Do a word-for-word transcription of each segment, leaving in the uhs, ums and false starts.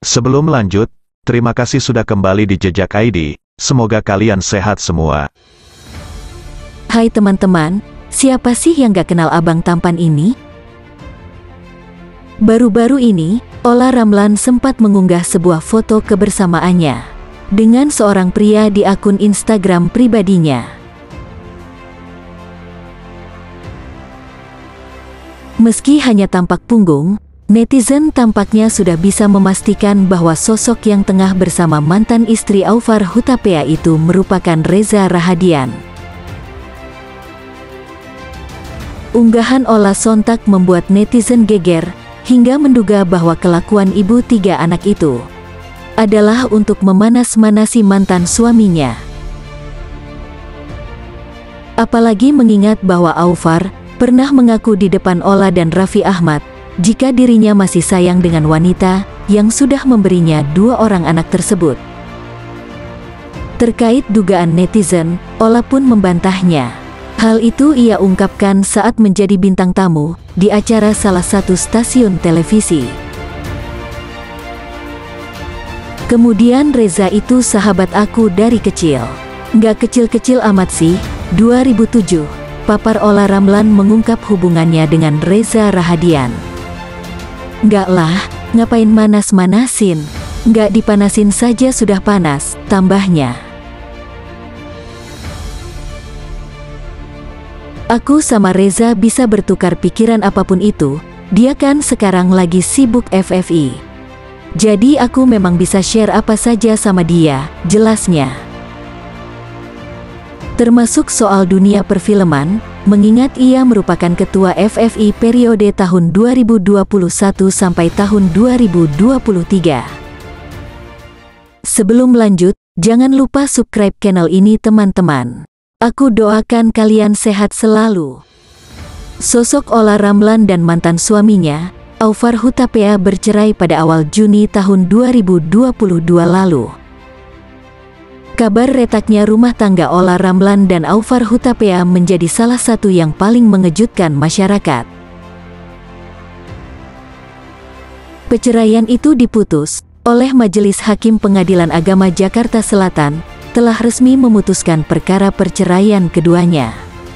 Sebelum lanjut, terima kasih sudah kembali di Jejak I D, semoga kalian sehat semua. Hai teman-teman, siapa sih yang gak kenal abang tampan ini? Baru-baru ini, Olla Ramlan sempat mengunggah sebuah foto kebersamaannya dengan seorang pria di akun Instagram pribadinya. Meski hanya tampak punggung, netizen tampaknya sudah bisa memastikan bahwa sosok yang tengah bersama mantan istri Aufar Hutapea itu merupakan Reza Rahadian. Unggahan Olla sontak membuat netizen geger, hingga menduga bahwa kelakuan ibu tiga anak itu adalah untuk memanas-manasi mantan suaminya. Apalagi mengingat bahwa Aufar pernah mengaku di depan Olla dan Raffi Ahmad jika dirinya masih sayang dengan wanita yang sudah memberinya dua orang anak tersebut. Terkait dugaan netizen, Olla pun membantahnya. Hal itu ia ungkapkan saat menjadi bintang tamu di acara salah satu stasiun televisi. Kemudian Reza itu sahabat aku dari kecil. Nggak kecil-kecil amat sih. dua ribu tujuh, papar Olla Ramlan mengungkap hubungannya dengan Reza Rahadian. Nggak lah, ngapain manas-manasin? Nggak dipanasin saja sudah panas, tambahnya. Aku sama Reza bisa bertukar pikiran apapun itu, dia kan sekarang lagi sibuk F F I. Jadi aku memang bisa share apa saja sama dia, jelasnya. Termasuk soal dunia perfilman, mengingat ia merupakan ketua F F I periode tahun dua ribu dua puluh satu sampai tahun dua ribu dua puluh tiga. Sebelum lanjut, jangan lupa subscribe channel ini teman-teman. Aku doakan kalian sehat selalu. Sosok Olla Ramlan dan mantan suaminya, Aufar Hutapea bercerai pada awal Juni tahun dua ribu dua puluh dua lalu. Kabar retaknya rumah tangga Olla Ramlan dan Aufar Hutapea menjadi salah satu yang paling mengejutkan masyarakat. Perceraian itu diputus oleh Majelis Hakim Pengadilan Agama Jakarta Selatan, telah resmi memutuskan perkara perceraian keduanya.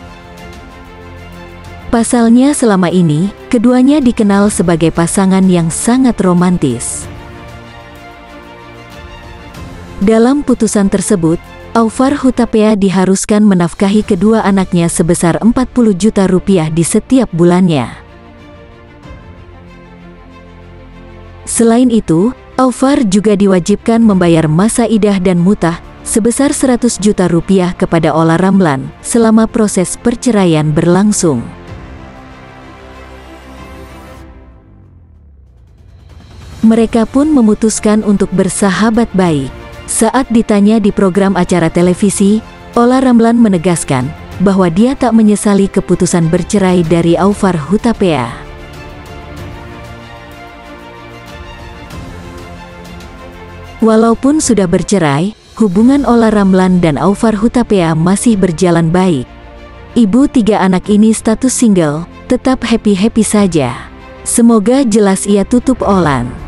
Pasalnya selama ini, keduanya dikenal sebagai pasangan yang sangat romantis. Dalam putusan tersebut, Aufar Hutapea diharuskan menafkahi kedua anaknya sebesar empat puluh juta rupiah di setiap bulannya. Selain itu, Aufar juga diwajibkan membayar masa idah dan mutah sebesar seratus juta rupiah kepada Olla Ramlan selama proses perceraian berlangsung. Mereka pun memutuskan untuk bersahabat baik. Saat ditanya di program acara televisi, Olla Ramlan menegaskan bahwa dia tak menyesali keputusan bercerai dari Aufar Hutapea. Walaupun sudah bercerai, hubungan Olla Ramlan dan Aufar Hutapea masih berjalan baik. Ibu tiga anak ini status single, tetap happy-happy saja. Semoga jelas ia tutup Olan.